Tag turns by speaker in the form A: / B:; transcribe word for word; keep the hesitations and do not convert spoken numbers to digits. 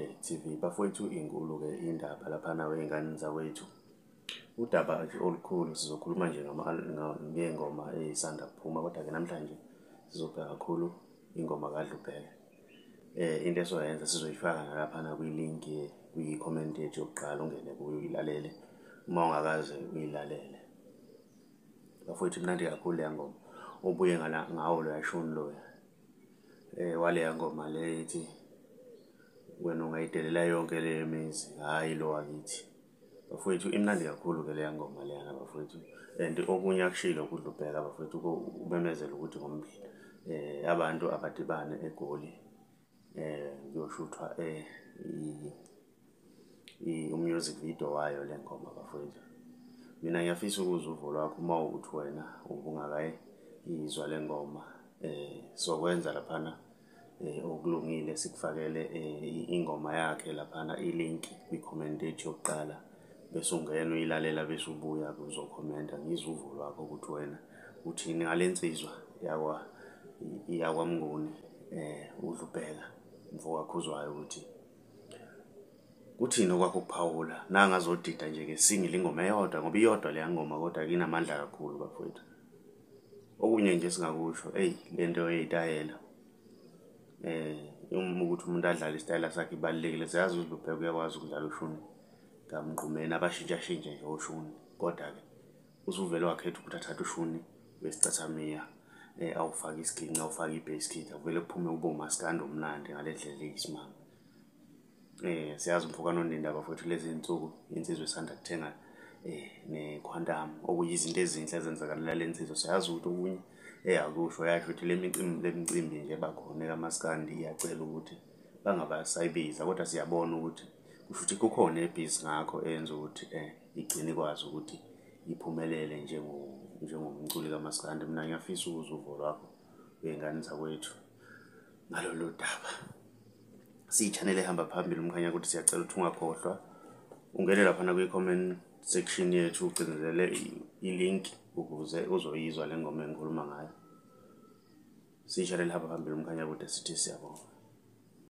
A: T V. Bafowethu inkulu ke indaba laphana wey'ngane zawethu. Udaba nje olukhulu sizokhuluma nje ngey'ngoma ey'sanda kuphuma, kodwa-ke namhlanje sizobheka kakhulu ingoma kaDlubheke. Eh into esoyenza sizoyifaka nalaphana kwi-link kwi-comment yethu yokuqala, ungene kuyo uyilalele uma ungakaze uyilalele. Bafowethu imnandi kakhulu leya ngoma. Ubuye ngawo lo yashuni loya. Eh waleya ngoma le ithi wena ungayidelela yonke le mizi, hayi lo wakithi. Bafowethu imnandi kakhulu ke leya ngoma leyana bafowethu. And okunye akushilo kuDlubheke bafowethu ubemezela ukuthi ngomhla eh abantu abadibane eGoli eh kuyoshuthwa eh i music video wayo le ngoma bafowethu. Mina ngiyafisa ukuzwa uvo lwakho uma uthi wena ubungakayi izwa le ngoma. Eh sokwenza laphana eh okulungile sikufakele ingoma yakhe laphana i-link kwi-comment yethu yokuqala, bese ungena uyilalela bese ubuya kuzokhomenta ngizwe uvo lwakho ukuthi wena uthini ngalensizwa yakwa yakwaMnguni eh uDlubheke mfokakhuzwayo ukuthi uthini okwakho ukuphawula nangazodida nje ke singile ingoma eyodwa ngoba iyodwa leya ngoma kodwa inamandla kakhulu bafowethu. Okunye nje singakusho hey lento yezitayela eh uma ukuthi umuntu adlala isitayela sakhe ibalekile, siyazi uDlubheke uyakwazi ukudlala ushuni ngamqumeni abashintsha shintshe nje oshuni, kodwa ke usuvele wakhetha ukuthi athathe ushuni wesicathamia eh awufaka isiginci awufaka i-bass kit avele kuphume ube umaskandi omnandi ngalendlela eyisimanga. Eh siyazi umfoka noNdinda bafowethu lezi insuku insizwe esanda kuthenga eh nequantum okuyizinto ezinhle ezenzakala lensizwe. Siyazi ukuthi okunye eyakusho yasho ukuthi le micimbi lemicimbi nje bakhona kaMaskandi iyacela ukuthi bangabasayibiza, kodwa siyabona ukuthi kusho ukuthi kukhona ebhizi ngakho enza ukuthi eh igcine ikwazi ukuthi iphumelele njengo njengomculi kaMaskandi. Mina ngiyafisa ukuzwa uvo lwakho wey'ngane zakwethu ngalolu daba. Siyi-channel ehamba phambili umkhanya ukuthi siyacela ukuthi ungakhohlwa ungene laphana kwi-comment section yethu ugcinezele i-link ukuze uzoyizwa le ngoma engikhuluma ngayo. Siyi-channel ehamba phambili umkhanya ukuthi sithi siyabonga.